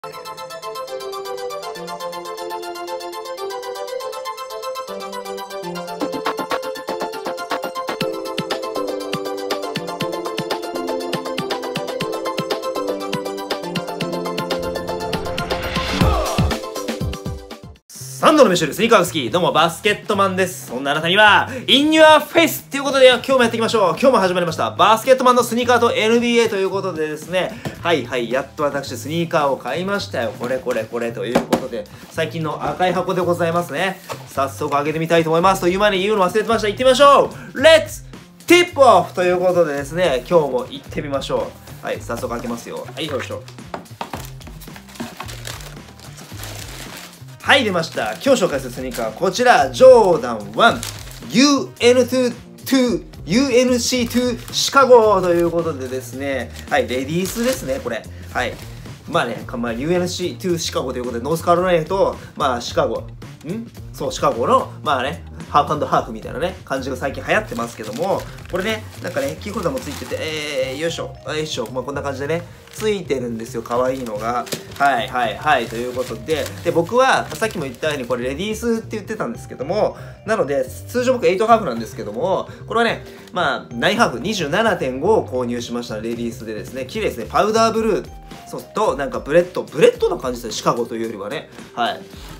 3度の飯よりスニーカーが好き。どうも、バスケットマンです。そんなあなたには、In Your Face! ということで、今日もやっていきましょう。今日も始まりました。バスケットマンのスニーカーと NBA ということでですね、やっと私、スニーカーを買いましたよ。これということで、最近の赤い箱でございますね。早速開けてみたいと思います。という前に言うの忘れてました。行ってみましょう !Let's Tip Off! ということでですね、今日も行ってみましょう。はい、早速開けますよ。はい、よいしょ。はい、出ました。今日紹介するスニーカー、こちら、ジョーダン1 UNC2 シカゴということでですね、はい、レディースですね、これ。はい。UNC2 シカゴということで、ノースカロライナと、シカゴ、シカゴの、ハーフ&ハーフみたいなね、感じが最近流行ってますけども、これね、キーホルダーもついてて、よいしょ、こんな感じでね、ついてるんですよ、可愛いのが。ということで、僕は、さっきも言ったように、これ、レディースって言ってたんですけども、なので、通常僕8ハーフなんですけども、これはね、9ハーフ、27.5 を購入しました、レディースでですね、綺麗ですね、パウダーブルー、と、ブレッドな感じですね、シカゴというよりはね、はい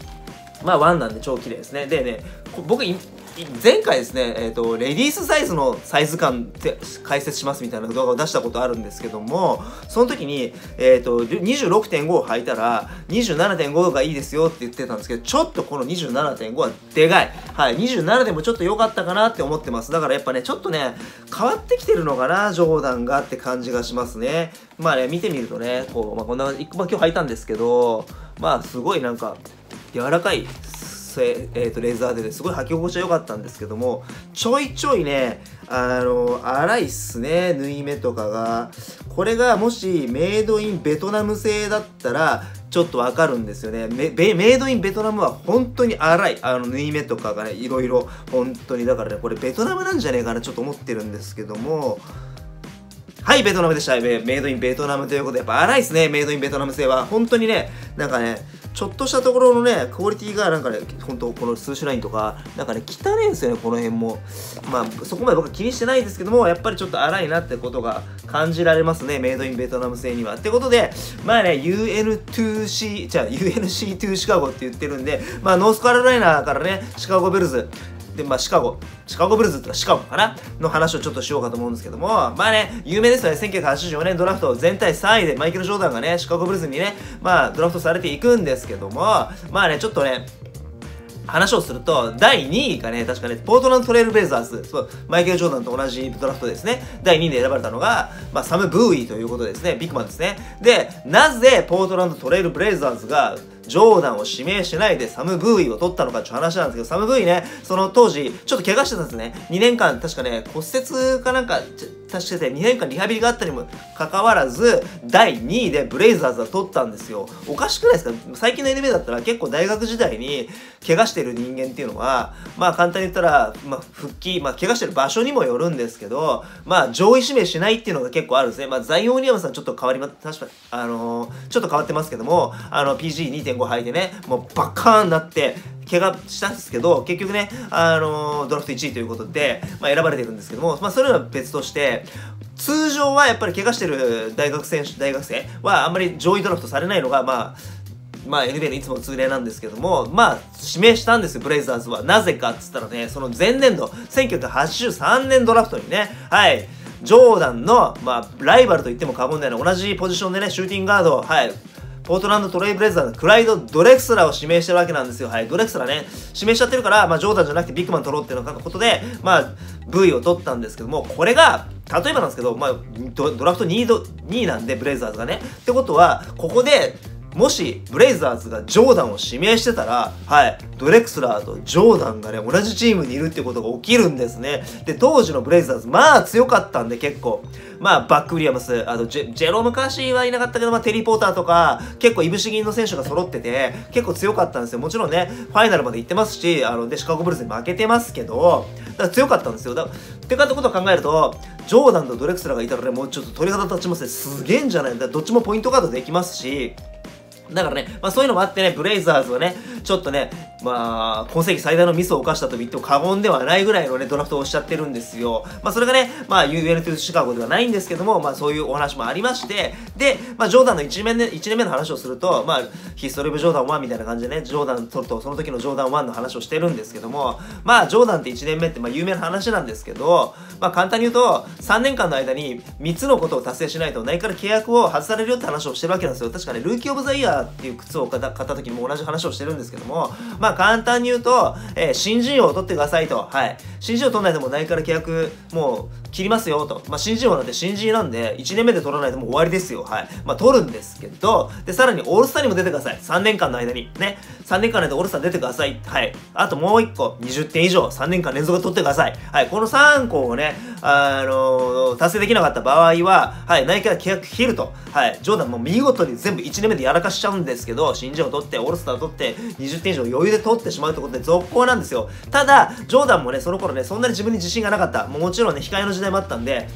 。1なんで超綺麗ですね。でね、僕、前回ですね、レディースサイズのサイズ感って解説しますみたいな動画を出したことあるんですけども、その時に、26.5 を履いたら、27.5 がいいですよって言ってたんですけど、ちょっとこの 27.5 はでかい。はい、27でもちょっと良かったかなって思ってます。だからやっぱね、ちょっとね、変わってきてるのかな、ジョーダンがって感じがしますね。見てみるとね、こんな、今日履いたんですけど、すごい柔らかい、レザーでね、すごい履き心地は良かったんですけども、ちょいちょいね、粗いっすね、縫い目とかが。これがもしメイドインベトナム製だったら、ちょっとわかるんですよね。メイドインベトナムは本当に粗い。縫い目とかがね、いろいろ、本当に。だからね、これベトナムなんじゃねえかな、ちょっと思ってるんですけども、はい、ベトナムでした。メイドインベトナムということで、やっぱ粗いですね、メイドインベトナム製は。本当にね、ちょっとしたところのね、クオリティが本当このスーシュラインとか、汚いんですよね、この辺も。そこまで僕は気にしてないですけども、やっぱりちょっと粗いなってことが感じられますね、メイドインベトナム製には。ってことで、UNC2 シカゴって言ってるんで、ノースカロライナからね、シカゴベルズ、で、シカゴブルーズとかシカゴかなの話をちょっとしようかと思うんですけども、有名ですよね。1984年ドラフト全体3位でマイケル・ジョーダンがね、シカゴブルーズにね、ドラフトされていくんですけども、ちょっとね、話をすると、第2位がね、確かね、ポートランドトレイルブレイザーズ、マイケル・ジョーダンと同じドラフトですね、第2位で選ばれたのが、サム・ブーイということですね、ビッグマンですね。で、なぜポートランドトレイルブレイザーズが、ジョーダンを指名しないでサム・ブーイを取ったのかっていう話なんですけど、サム・ブーイね、その当時、ちょっと怪我してたんですね。2年間、確かね、骨折か確か2年間リハビリがあったにもかかわらず、第2位でブレイザーズが取ったんですよ。おかしくないですか？最近の NBA だったら結構大学時代に怪我してる人間っていうのは、簡単に言ったら、復帰、怪我してる場所にもよるんですけど、上位指名しないっていうのが結構あるんですね。ザイオン・ウィリアムさんちょっと変わりま、確か、ちょっと変わってますけども、PG2.5 履いてね、もうバカーンなって、怪我したんですけど、結局ね、ドラフト1位ということで、選ばれてるんですけども、それは別として、通常はやっぱり怪我してる大学生はあんまり上位ドラフトされないのが、NBA のいつもの通例なんですけども、指名したんですよ、ブレイザーズは。なぜかっつったらね、その前年度、1983年ドラフトにね、ジョーダンの、ライバルと言っても過言ではない、同じポジションでね、シューティングガード、ポートランドトレイブレイザーのクライド・ドレクスラーを指名してるわけなんですよ。ドレクスラーね、指名しちゃってるから、ジョーダンじゃなくてビッグマン取ろうっていうことで、V を取ったんですけども、これが、例えばなんですけど、ドラフト2位なんで、ブレイザーズがね。ってことは、ここで、もし、ブレイザーズがジョーダンを指名してたら、ドレクスラーとジョーダンがね、同じチームにいるってことが起きるんですね。で、当時のブレイザーズ、強かったんで結構。バック・ウィリアムス、ジェローム・カーシーはいなかったけど、テリー・ポーターとか、結構いぶし銀の選手が揃ってて、結構強かったんですよ。もちろんね、ファイナルまで行ってますし、で、シカゴブルーズに負けてますけど、だから強かったんですよ。ってことを考えると、ジョーダンとドレクスラーがいたらね、もうちょっと鳥肌立ちますね。すげえんじゃないんだ。どっちもポイントガードできますし、 だからね、まあそういうのもあってね、ブレイザーズはね、ちょっとね、まあ、今世紀最大のミスを犯したと言っても過言ではないぐらいのね、ドラフトをしちゃってるんですよ。まあそれがね、まあ UNT シカゴではないんですけども、まあそういうお話もありまして、で、まあジョーダンの1年目の話をすると、まあ、ヒストリー・オブ・ジョーダン1みたいな感じでね、ジョーダンとその時のジョーダン1の話をしてるんですけども、まあジョーダンって1年目ってまあ有名な話なんですけど、まあ簡単に言うと、3年間の間に3つのことを達成しないと、ナイキから契約を外されるよって話をしてるわけなんですよ。確かね、ルーキー・オブ・ザ・イヤーっていう靴を買った時にも同じ話をしてるんですけども、まあ簡単に言うと、新人王を取ってくださいと。はい。新人王取らないともうナイキから契約、もう切りますよと。まあ新人王なんて新人なんで、1年目で取らないともう終わりですよ。はい。まあ取るんですけど、で、さらにオールスターにも出てください。3年間の間に。ね。3年間の間オールスター出てください。はい。あともう1個、20点以上、3年間連続で取ってください。はい。この3個をね、達成できなかった場合は、はい、ナイキから契約切ると。はい。ジョーダンも見事に全部1年目でやらかしちゃうんですけど、新人を取って、オールスター取って、20点以上余裕で取ってしまうってことで続行なんですよ。ただ、ジョーダンもね、その頃ね、そんなに自分に自信がなかった。もちろんね、控えの時代もあったんで、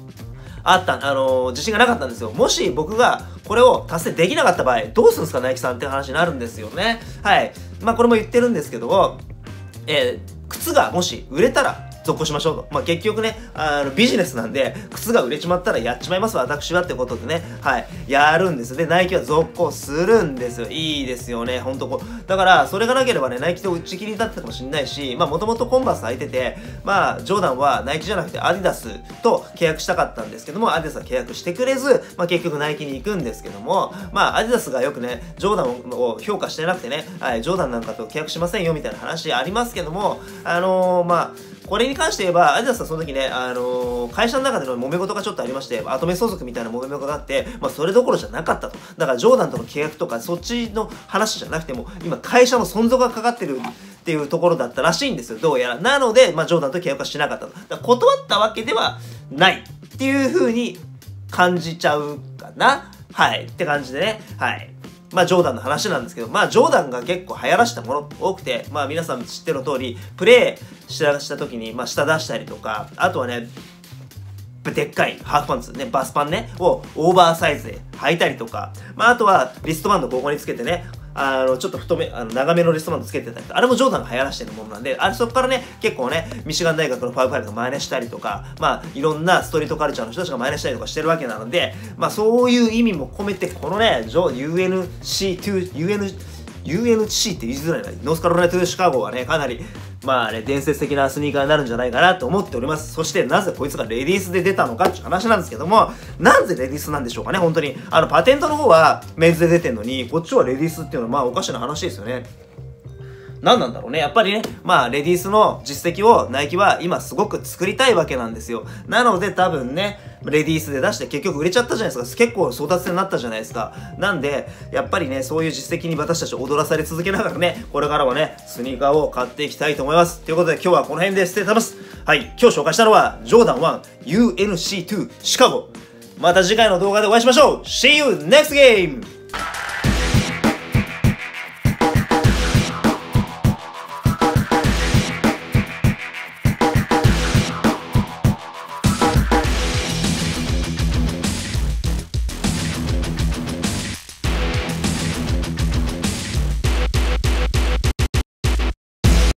自信がなかったんですよ。もし僕がこれを達成できなかった場合、どうするんですか、ナイキさんって話になるんですよね。はい。まあ、これも言ってるんですけど、靴がもし売れたら、続行しましょうと。まあ、結局ね、ビジネスなんで、靴が売れちまったらやっちまいますわ、私はってことでね、はい、やるんです。で、ナイキは続行するんですよ。いいですよね、ほんとこう。だから、それがなければね、ナイキと打ち切りだったかもしれないし、まあ、もともとコンバース履いてて、まあ、ジョーダンはナイキじゃなくてアディダスと契約したかったんですけども、アディダスは契約してくれず、まあ、結局ナイキに行くんですけども、まあ、アディダスがよくね、ジョーダンを評価してなくてね、はい、ジョーダンなんかと契約しませんよ、みたいな話ありますけども、まあ、これに関して言えば、アディダスはその時ね、会社の中での揉め事がちょっとありまして、アトメ相続みたいな揉め事があって、まあ、それどころじゃなかったと。だから、ジョーダンとの契約とか、そっちの話じゃなくても、今、会社の存続がかかってるっていうところだったらしいんですよ、どうやら。なので、まあ、ジョーダンと契約はしなかったと。だから断ったわけではないっていう風に感じちゃうかな。はい。って感じでね。はい。まあ、ジョーダンの話なんですけど、まあ、ジョーダンが結構流行らしたもの多くて、まあ、皆さん知ってる通り、プレイした時に、まあ、下出したりとか、あとはね、でっかいハーフパンツ、ね、バスパンね、をオーバーサイズで履いたりとか、まあ、あとはリストバンドここにつけてね、ちょっと太め、長めのリストバンドつけてたりとか、あれもジョーダンが流行らしてるものなんで、そこからね、結構ね、ミシガン大学のファイブファイブが真似したりとか、まあ、いろんなストリートカルチャーの人たちが真似したりとかしてるわけなので、まあ、そういう意味も込めて、このね、UNC って言いづらいな。ノースカロライナ・トゥ・シカゴはね、かなり、まあね、伝説的なスニーカーになるんじゃないかなと思っております。そして、なぜこいつがレディースで出たのかっていう話なんですけども、なぜレディースなんでしょうかね、本当に。パテントの方はメンズで出てんのに、こっちはレディースっていうのは、まあ、おかしな話ですよね。何なんだろうね。やっぱりね、まあ、レディースの実績をナイキは今すごく作りたいわけなんですよ。なので多分ね、レディースで出して結局売れちゃったじゃないですか。結構争奪戦になったじゃないですか。なんで、やっぱりね、そういう実績に私たち踊らされ続けながらね、これからはね、スニーカーを買っていきたいと思います。ということで今日はこの辺で失礼します。はい、今日紹介したのは、ジョーダン1 UNC2 シカゴ。また次回の動画でお会いしましょう。See you next game!